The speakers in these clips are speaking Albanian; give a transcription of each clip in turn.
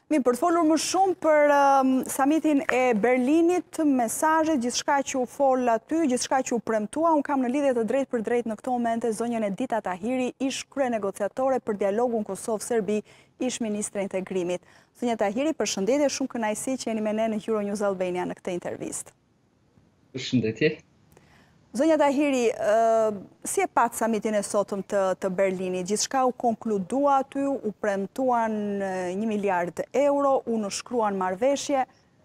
Mi, për të folur më shumë për samitin e Berlinit, mesazhet, gjithçka që u fol aty, gjithçka që u premtua, unë kam në lidhje të drejtë për drejtë në këto momente zonjën Edita Tahiri, ish kryenegociatore për dialogun Kosovë-Serbi, ish ministre e integrimit. Zonja Tahiri, përshëndetje, shumë kënaqësi që jeni me ne në Euronews Albania në këtë intervistë. Përshëndetje. Zonja Tahiri, si e pat samitin e sotëm të Berlinit? Gjithçka u konkludua aty, u premtuan 1 miliard euro, u nënshkruan marrëveshje.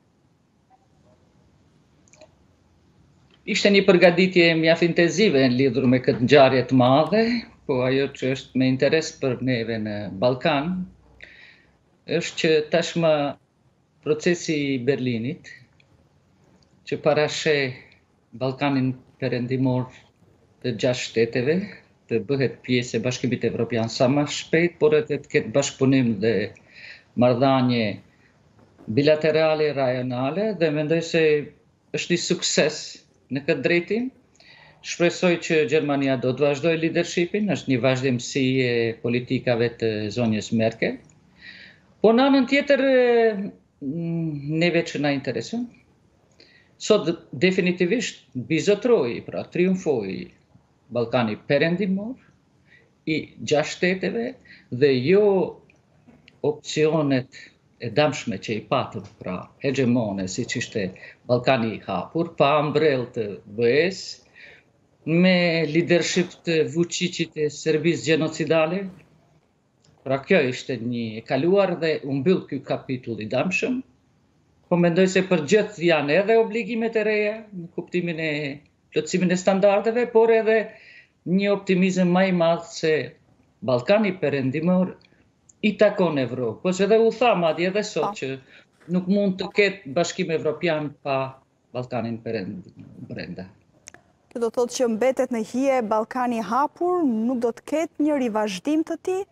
Ishte një përgatitje mjaft intensive në lidhur me këtë ngjarje të madhe, po ajo që është me interes për neve në Ballkan është që tashmë procesi i Berlinit që parasheh Ballkanin perëndimor të 6 shteteve të bëhet pjesë e Bashkimit Evropian sa më shpejt, por edhe të ketë bashkëpunim dhe marrëdhënie bilaterale, rajonale, dhe mendoj se është një sukses në këtë drejtim. Shpresoj që Gjermania do të vazhdojë leadershipin, është një vazhdimsi e politikave të zonjës Merkel. Po në anën tjetër, neve që na intereson, sot definitivisht bizotroi, pra triumfoi Ballkani perëndimor i 6 shteteve dhe jo opsionet e damshme që i patëm, pra hegemone, siç ishte Ballkani i hapur, pa ambrell të BE-s, me leadership të Vučićit e Serbisë gjenocidale. Pra kjo ishte një e kaluar dhe u mbyll ky kapitull i damshëm. Po mendoj se për gjithë janë edhe obligimet e reja në kuptimin e plotësimin e standardeve, por edhe një optimizëm më i madh se Ballkani perëndimor i takon Evropës. Edhe u tha madje edhe sot që nuk mund të ketë Bashkim Evropian pa Ballkanin perëndimor brenda. Kjo do thotë që mbetet në hije Ballkani i hapur, nuk do të ketë një rivazhdim të tij?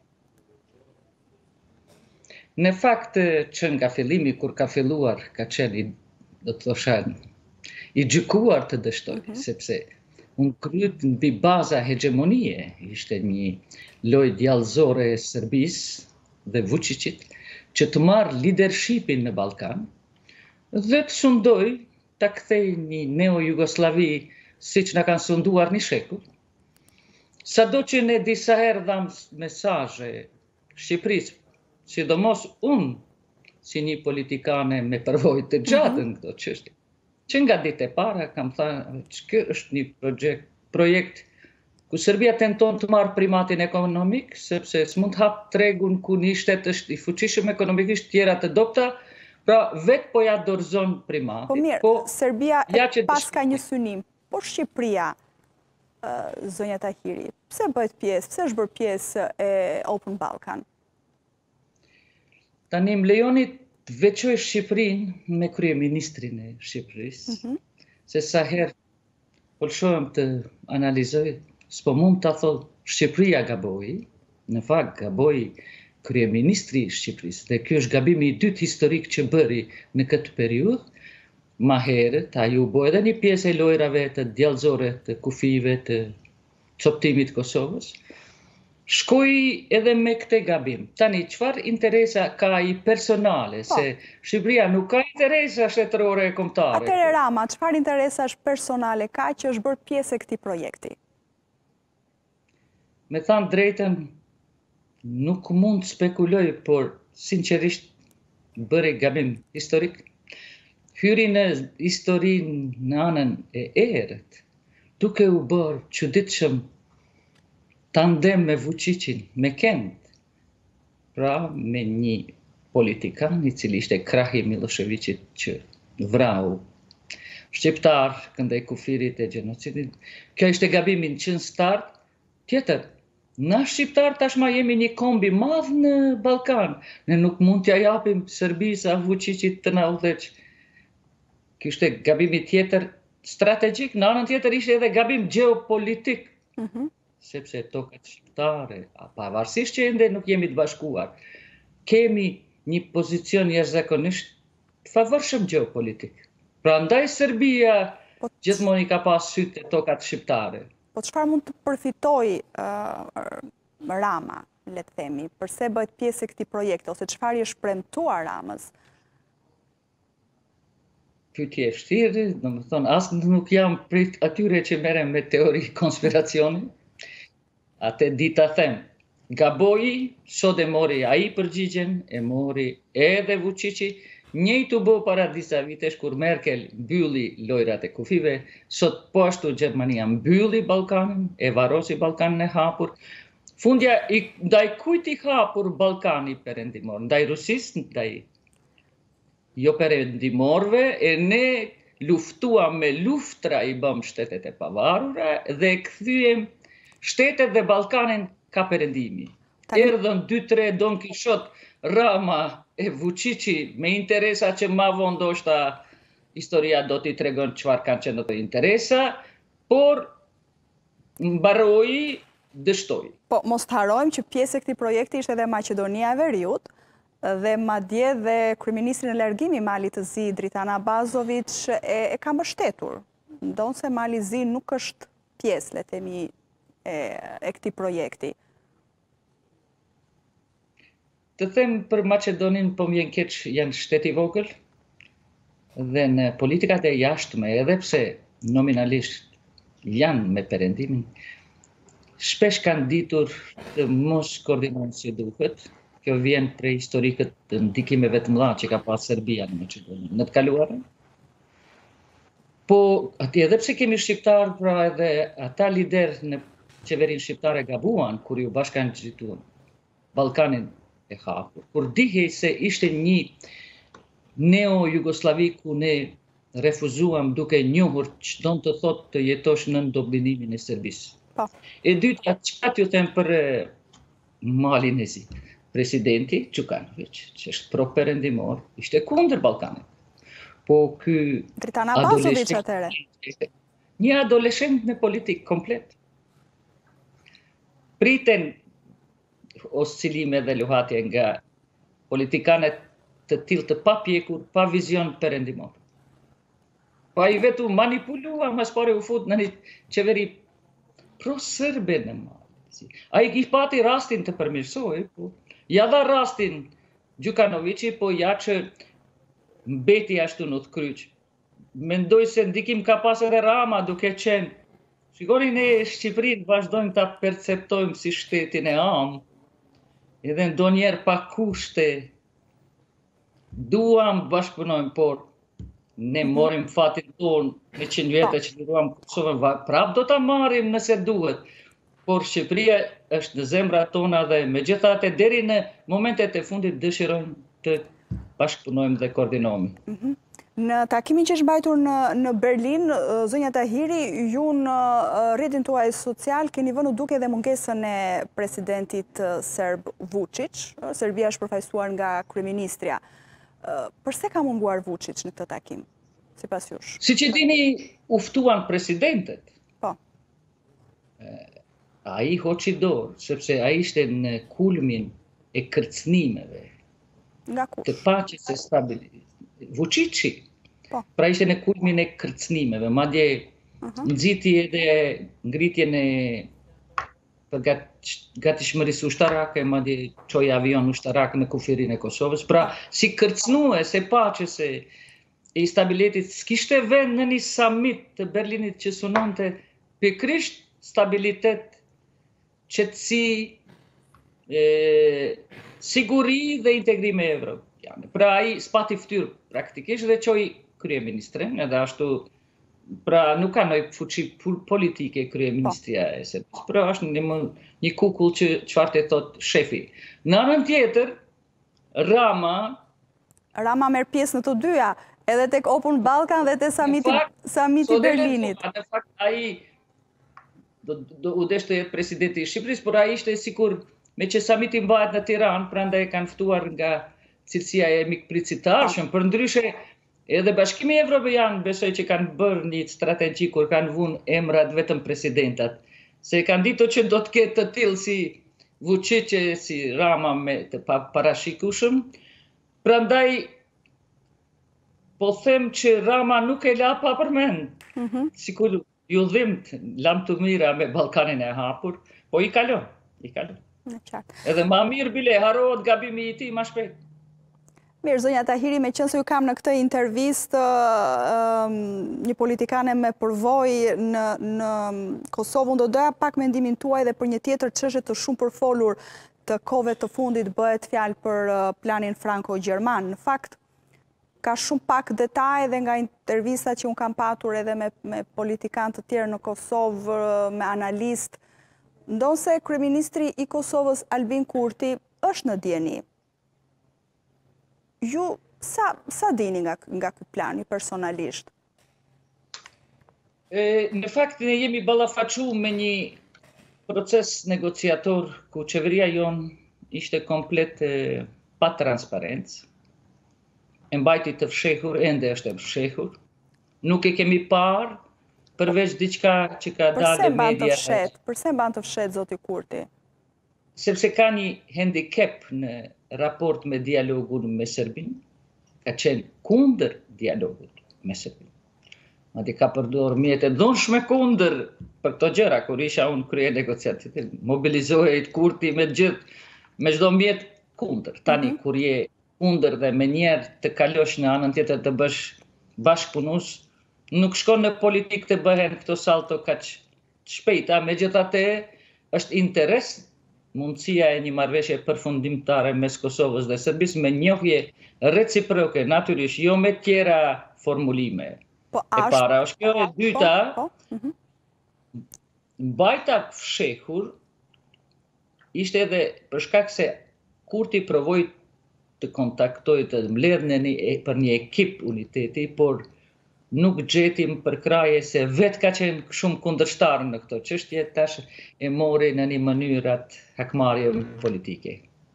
Në fakt që nga fillimi kur ka filluar ka qenë, do të thosha, i gjykuar të dështoj, sepse unë kryet mbi baza hegemonie, ishte një lojë djallëzore e Serbisë dhe Vučićit që të marrë leadershipin në Ballkan dhe të sundoj ta kthej një neo-Jugosllavi siç na kanë sunduar një shekull. Sado që ne disa herë dham mesazhe Shqipërisë, sidomos unë, si një politikane me përvojë të gjatë në këto çështje, që nga ditë e para kam thënë që kjo është një projekt ku Serbia tenton të marrë primatin ekonomik, sepse s'mund të hap tregun ku një shtet është i fuqishëm ekonomikisht, tjera të dobta, pra vetë po ja dorëzon primatin. Po mirë, Serbia pas ka një synim, por Shqipëria, zonja Tahiri, pse bëhet pjesë, pse është bërë pjesë e Open Balkan? Tani më lejoni të veçoj Shqipërinë me kryeministrin e Shqipërisë, se sa herë po shohëm të analizoj, s'po mund ta thotë Shqipëria gaboi, në fakt gaboi kryeministri i Shqipërisë, dhe ky është gabimi i dytë historik që bëri në këtë periudhë. Ma herët ai u bë edhe një pjesë e lojrave të djallëzore të kufive të coptimit Kosovës. Shkoj edhe me këtë gabim. Tani, çfarë interesa ka ai personale, se Shqipëria nuk ka interesa shtetërore e kombëtare. Atëre Rama, çfarë interesash personale ka që është bërë pjesë e këtij projekti? Me thënë drejtën, nuk mund të spekuloj, por sinqerisht bëri gabim historik. Hyri në historinë në anën e erët, duke u bërë çuditshëm tandem me Vučićin, me Kend, pra me një politikan i cili ishte krahi Miloševićit që vrau shqiptar këndej kufirit e gjenocidit. Kjo ishte gabimi që në start. Tjetër, na shqiptar tashma jemi një kombi madh në Ballkan. Ne nuk mund t'ja japim Serbisë a Vučićit të na udhëheq. Ky ishte gabimi tjetër strategjik, në anën tjetër ishte edhe gabim gjeopolitik. Sepse tokat shqiptare, pavarësisht që ende nuk jemi të bashkuar, kemi një pozicion jashtëzakonisht të favorshëm gjeopolitik. Prandaj Serbia gjithmonë i ka pas sytë tokat shqiptare. Po çfarë mund të përfitojë Rama le të themi, përse bëhet pjesë e këtij projekti, ose çfarë i është premtuar Ramës? Pyetje e vështirë, domethënë as nuk jam prit atyre që merren me teori konspiracioni. Atë dita them, gaboi, sot e mori ai përgjigjen, e mori edhe Vučići. Njëjtu bo para disa vitesh kur Merkel mbylli lojrat e kufive, sot po ashtu Gjermania mbylli Ballkanin, e varosi Ballkanin e hapur. Fundja ndaj kujt i hapur Ballkani perëndimor, ndaj Rusisë, ndaj jo perëndimorëve, e ne luftuam me luftra i bëm shtetet e pavarura dhe kthyem shtetet dhe Ballkanin ka perëndimi. Erdhën 2-3 Don Kishot, Rama e Vučići me interesa që ma vonë ndoshta historia do t'i tregon çfarë kanë qenë ato interesa, por mbaroi, dështoi. Po, mos të harrojmë që pjesë e këtij projekti ishte edhe Maqedonia e Veriut, dhe madje dhe kryeministri në largim i Malit të Zi, Dritan Abazović, e ka mbështetur. Ndonse Mali Zi nuk është pjesë, le të themi, e këtij projekti. Të them për Maqedoninë, po më vjen keq, janë shtet i vogël dhe në politikat e jashtme, edhe pse nominalisht janë me perëndimin, shpesh kanë ditur të mos koordinohen si duhet. Kjo vjen prej historikët të ndikimeve të mëdha që ka pas Serbia në Maqedoni në të kaluarën. Po, edhe pse kemi shqiptar, pra edhe ata lider në qeverinë shqiptare gabuan kur ju bashkangjitur Ballkanin e hapur, kur dihej se ishte një neo-Jugoslavi ku ne refuzuam duke njohur ç'do të thotë të jetosh nën doblinimin e Serbisë. E dyta, çka t'ju them për Malin e Zi. Presidenti Đukanović, që është pro-perëndimor, ishte kundër Ballkanit. Po ky Dritan Abazović atëre. Një adoleshent në politikë komplet. Priten oscilime dhe luhatje nga politikanet të tillë të papjekur, pa vizion perëndimor. Po ai vetu manipulua, mas pare u fut në një qeveri pro-serbe në Mali. Ai i pati rastin të përmirësoj, po ja dha rastin Đukanovići, po ja që mbeti ashtu në të kryq. Mendoj se ndikim ka pas edhe Rama duke qenë. Shikoni, ne Shqipërinë vazhdojmë ta perceptojmë si shtetin e amë, edhe ndonjëherë pa kushte duam bashkëpunojmë, por ne morim fatin tonë me 100 vjetë që duam Kosovën, prap do ta marrim nëse duhet. Por Shqipëria është në zemrat tona dhe megjithatë deri në momentet e fundit dëshirojmë të bashkëpunojmë dhe koordinohemi. Në takimin që është mbajtur në Berlin, zonja Tahiri, ju në rrjetin tuaj social keni vënë duke dhe mungesën e presidentit serb Vučić. Serbia është përfaqësuar nga kryeministria. Përse ka munguar Vučić në këtë takim, sipas jush? Siç e dini, u ftuan presidentet. Po. Ai hoqi dorë, sepse ai ishte në kulmin e kërcënimeve. Nga kush? Të paqes e stabilitetit. Vučići. Pra ishte në kulmin e kërcënimeve, madje nxiti edhe ngritjen e gatishmërisë ushtarake, madje çoi avion ushtarak në kufirin e Kosovës. Pra si kërcënues e paqes e stabilitetit, s'kishte vend në një summit të Berlinit që sunonte pikërisht stabilitet, qetësi, siguri dhe integrim e evropiane. Pra ai spati fytyrë praktikisht dhe çoi kryeministrin, edhe ashtu, pra nuk ka ndonjë fuqi politike kryeministria e Serbisë, pra është një kukull që çfarë të thotë shefi. Në anën tjetër, Rama merr pjesë në të dyja, edhe tek Open Balkan dhe te samiti Berlinit. Në fakt ai u desh të jetë presidenti i Shqipërisë, por ai ishte sikur me që samiti mbahet në Tiranë, prandaj kanë ftuar nga cilësia e mikpritësit të arshëm. Përndryshe, edhe Bashkimi Evropian besoj që kanë bërë një strategji kur kanë vënë emrat vetëm presidentat, se kanë ditur që do të ketë të tillë si Vučić, si Rama me të parashikueshëm. Prandaj po them që Rama nuk e la pa përmend. Sikur ju dhimt lam të mira me Ballkanin e hapur, po i kalon. Edhe ma mirë bile, harohet gabimi I tij ma shpejt. Mirë, zonja Tahiri, me qenë se ju kam në këtë intervistë një politikane me përvojë në Kosovë, unë do doja pak mendimin tuaj dhe për një tjetër çështje të shumë përfolur të kohëve të fundit bëhet fjalë për planin franko-gjerman. Në fakt, ka shumë pak detaj dhe nga intervistat që unë kam patur edhe me politikanë të tjerë në Kosovë, me analistë, ndonë se kryeministri I Kosovës Albin Kurti është në dieni. Ju sa dini nga ky plan personalisht? Në fakt ne jemi ballafaqu me një proces negociator ku qeveria jon ishte komplet pa transparencë. E mbajti të fshehur, ende është e fshehur. Nuk e kemi parë përveç diçka që ka dalë media. Përse mban të fshet zoti Kurti? Sepse ka një handicap në raport me dialogun me Serbinë, ka qenë kundër dialogut me Serbinë. Madje ka përdorur mjete dhunshme kundër për këto gjëra, kur isha unë krye negociatit, mobilizohej Kurti me çdo mjet kundër. Tani kur je kundër dhe me njerë të kalosh në anën tjetër të bësh bashkëpunus, nuk shkon në politikë të bëhen këto salto kaq shpejta, megjithatë është interes mundësia e një marrëveshje përfundimtare mes Kosovës dhe Serbisë me njohje reciproke, natyrisht, jo me tjera formulime. E para është kjo, e dyta, mbajta fshehur ishte edhe për shkak se Kurti provoi të kontaktoj të mbledhën për një ekip uniteti, por nuk gjetim përkraje se vetë ka qenë shumë kundërshtar në këto çështje, tash e mori në një mënyrë atë hakmarrje politike.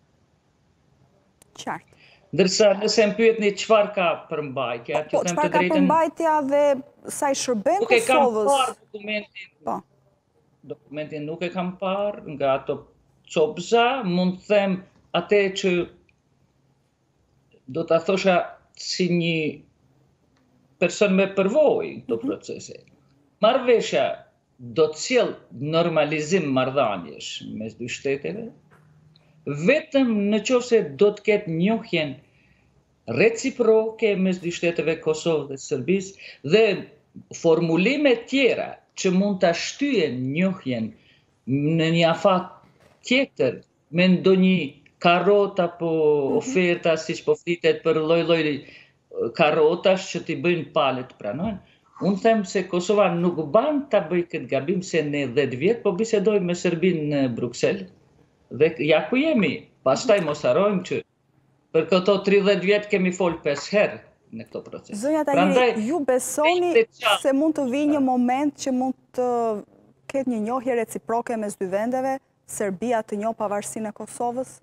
Qartë. Ndërsa nëse më pyetni çfarë ka përmbajtja, po çfarë ka përmbajtja dhe sa I shërben Kosovës? Nuk e kam parë dokumentin nuk e kam parë nga ato copza, mund të them atë që do ta thosha si një person me përvojë këto procese. Marrëveshja do të sjellë normalizim marrëdhënies mes dy shteteve, vetëm nëse do të ketë njohjen reciproke mes dy shteteve Kosovë dhe Serbisë dhe formulime tjera që mund ta shtyjen njohjen në një afat tjetër me ndonjë karrot apo oferta siç po flitet për lloj-lloj karrotash që t'i bëjnë palët pranojnë. Unë them se Kosova nuk ban ta bëj këtë gabim se ne 10 vjet po bisedojmë me Serbinë në Bruksel dhe ja ku jemi. Pastaj mos harrojmë që për këto 30 vjet kemi fol 5 herë në këto proces. Zonja Tahiri, ju besoni se mund të vijë një moment që mund të ketë një njohje reciproke mes dy vendeve, Serbia të njohë pavarësinë e Kosovës?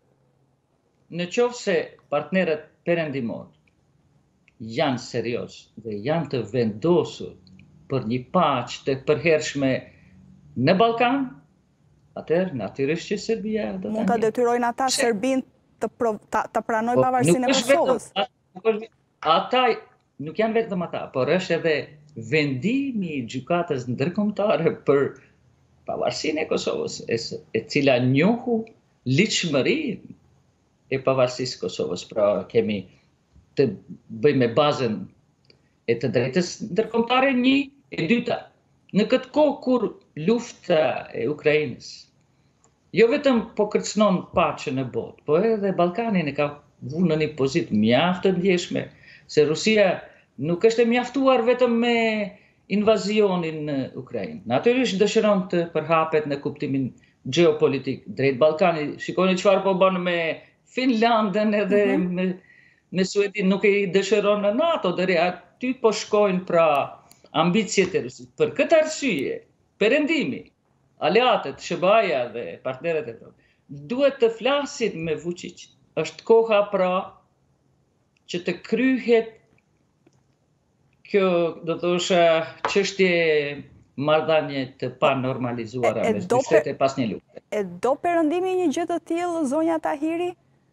Në qoftë se partnerët perëndimor janë serioz dhe janë të vendosur për një paqë të përhershme në Ballkan, atëherë natyrisht që Serbia do ta mund ta detyrojnë ata Serbinë të pranojë pavarësinë e Kosovës. Ata nuk janë vetëm ata, por është edhe vendimi I gjykatës ndërkombëtare për pavarësinë e Kosovës, e cila njohu ligjshmërinë e pavarësisë Kosovës. Pra kemi të bëjmë me bazën e të drejtës ndërkombëtare një, e dyta. Në këtë kohë kur lufta e Ukrainës jo vetëm po kërcënon paqen në botë, po edhe Ballkanin e ka vënë në një pozitë mjaft të ndjeshme, se Rusia nuk është e mjaftuar vetëm me invazionin në Ukrainë. Natyrisht dëshiron të përhapet në kuptimin gjeopolitik drejt Ballkanit. Shikoni çfarë po bën me Finlandën edhe me Suedin, nuk I dëshiron në NATO, deri aty po shkojnë pra ambicjet e Rusisë. Për këtë arsye, perëndimi, aleatët, SBA-ja dhe partnerët e tjerë duhet të flasin me Vučić. Është koha pra që të kryhet kjo, do të thosha, çështje marrëdhënie të panormalizuara mes dy shtete pas një lufte. E do perëndimi një gjë të tillë, zonja Tahiri?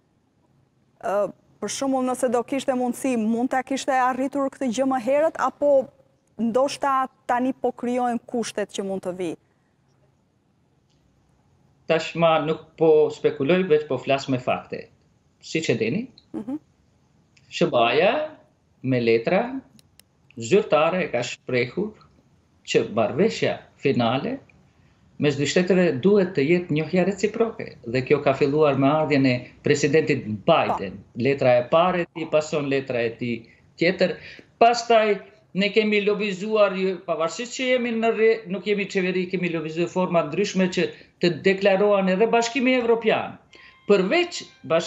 Për shembull, nëse do kishte mundësi, mund ta kishte arritur këtë gjë më herët, apo ndoshta tani po krijojnë kushtet që mund të vijë? tashma nuk po spekuloj, veç po flas me fakte. Siç e dini, SBA-ja me letra zyrtare e ka shprehur që marrëveshja finale mes dy shteteve duhet të jetë njohja reciproke. Dhe kjo ka filluar me ardhjen e presidentit Biden. Letra e parë e tij pason letra e tij tjetër. Pastaj ne kemi lobizuar, pavarësisht që nuk jemi qeveri, kemi lobizuar forma ndryshme që të deklarohen edhe Bashkimi Evropian. Përveç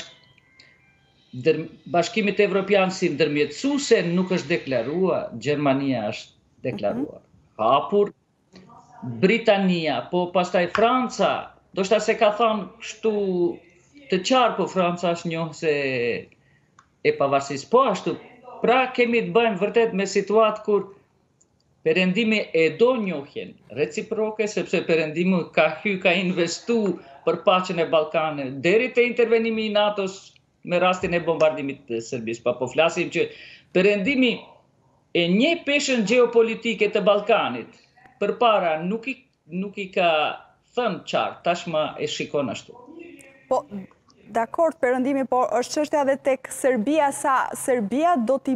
Bashkimit Evropian si ndërmjetësuese nuk është deklaruar, Gjermania është deklaruar. Hapur Britania, po pastaj Franca, do shta se ka thonë kështu të qartë, po Franca është njohëse e pavarësisë. Po ashtu, pra kemi të bëjmë vërtet me situatë kur Perëndimi e do njohjen reciproke, sepse Perëndimi ka investu për paqen e Ballkanit, deri te intervenimi i NATO-s me rastin e bombardimit të Serbisë. Po flasim që Perëndimi e një peshën gjeopolitike të Ballkanit përpara nuk i ka thënë qartë, tashma e shikon ashtu. Po, dakord, Perëndimi, por është çështja edhe tek Serbia, sa Serbia do t'i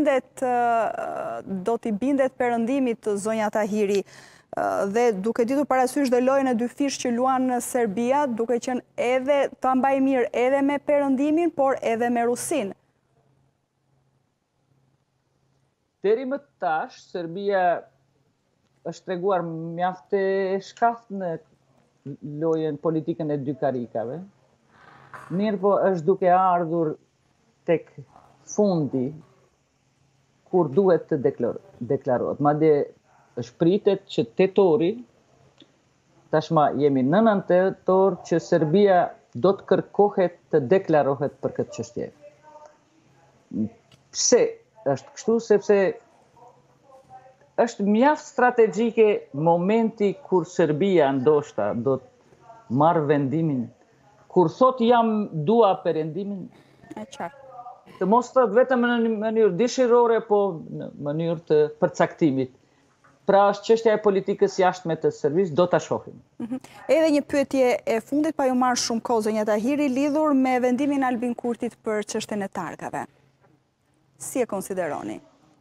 bindet Perëndimit, zonja Tahiri, dhe duke ditur parasysh dhe lojën e dy fish që luan në Serbia, duke qenë edhe ta mbaj mirë edhe me Perëndimin, por edhe me Rusinë. Deri më tash, Serbia është treguar mjaft e shkaftë në lojën politikën e dy karikave. Mirë po është duke ardhur tek fundi kur duhet të deklarohet. Madje është pritet që tetori, tashma jemi në 9 tetor, që Serbia do të kërkohet të deklarohet për këtë çështje. Pse është kështu? Sepse është mjaft strategjike momenti kur Serbia ndoshta do të marrë vendimin, kur thot dua Perëndimin, të mos thot vetëm në mënyrë dëshirore, po në mënyrë të përcaktimit. Pra është çështja e politikës jashtme të Serbisë, do ta shohim. Edhe një pyetje e fundit, pa ju marrë shumë kohë, zonja Tahiri, lidhur me vendimin Albin Kurtit për çështjen e targave. Si e konsideroni?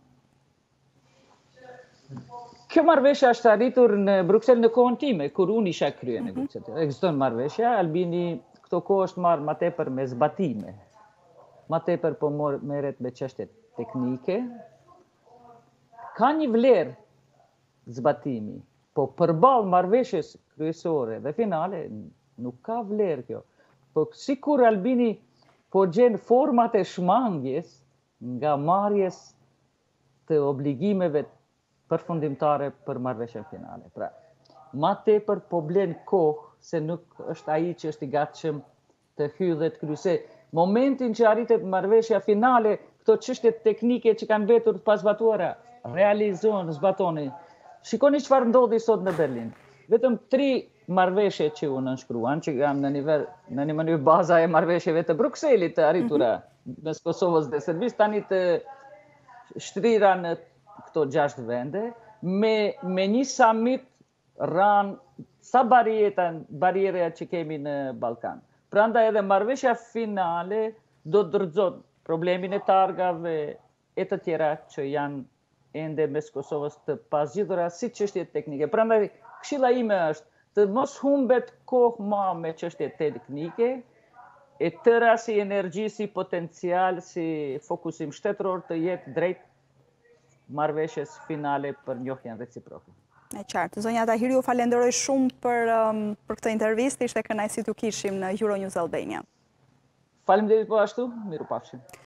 Kjo marrëveshja është arritur në Bruksel në kohën time, kur unë isha krye negociatë. Ekziston marrëveshja, Albini këto kohë është marrë më tepër me zbatime. Më tepër po merret me çështje teknike. Ka një vlerë zbatimi, po përballë marrëveshjes kryesore dhe finale nuk ka vlerë kjo. Po sikur Albini po gjen format e shmangjes nga marrjes të obligimeve përfundimtare për marrëveshjen finale. Pra, ma tepër po blen kohë se nuk është ai që është i gatshëm të hyjë dhe të kryse. Momentin që arritet marrëveshja finale, këto çështje teknike që kanë mbetur të pazbatuara, realizohen, zbatohen. Shikoni çfarë ndodhi sot në Berlin. Vetëm 3 marrëveshje që u nënshkruan, që janë në një mënyrë baza e marrëveshjeve të Brukselit të arritura mes Kosovës dhe Serbisë, tani të shtrira në këto 6 vende, me një summit ran sa barriere që kemi në Ballkan. Prandaj edhe marrëveshja finale do të dorëzon problemin e targave e të tjera që janë ende mes Kosovës të pazgjidhura si çështje teknike. Prandaj këshilla ime është të mos humbet kohë ma me çështje teknike, e tëra si energji, si potencial, si fokusim shtetëror të jetë drejt marrëveshjes finale për njohjen reciproke. E qartë. Zonja Tahiri, ju falenderoj shumë për këtë intervistë, ishte kënaqësi t'ju kishim në Euronews Albania. Faleminderit po ashtu, mirupafshim.